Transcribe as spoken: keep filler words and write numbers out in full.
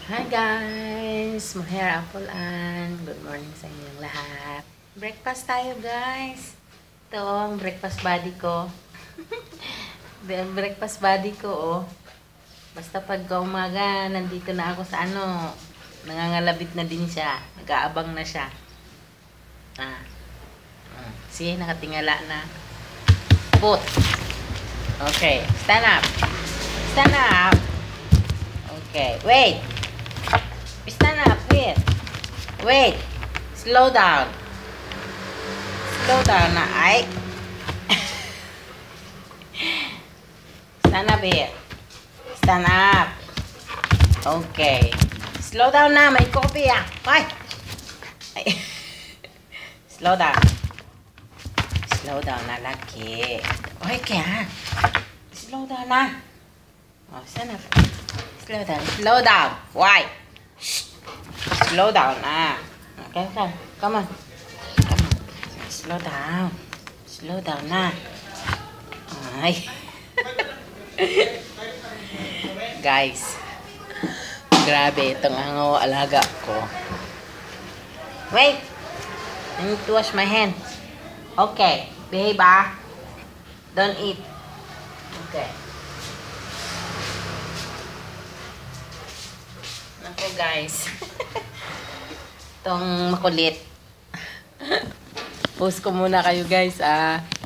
Hi guys! Maher Apolan. Good morning sa inyong lahat. Breakfast tayo guys. Ito ang breakfast buddy ko. Breakfast buddy ko oh. Basta pagka umaga, nandito na ako sa ano. Nangangalabit na din siya. Nag-aabang na siya. Ah. See, nakatingala na. Put. Okay. Stand up. Stand up. Okay. Wait. Stand up. Wait. Wait. Slow down. Slow down na. Ay. Stand up here. Stand up. Okay. Slow down na. May coffee ah. Ay. Ay. Slow down. Slow down na lagi. Okay kaya. Slow down na. Oh, stand up. Slow down. Slow down. Why? Shh. Slow down na. Okay, okay. Come on. Come on. Slow down. Slow down na. Ay. Guys. Grabe itong ang alaga ko. Wait. I need to wash my hands. Okay. Behave ah. Don't eat. Okay. Ako guys. Itong makulit. Post ko muna kayo guys ah.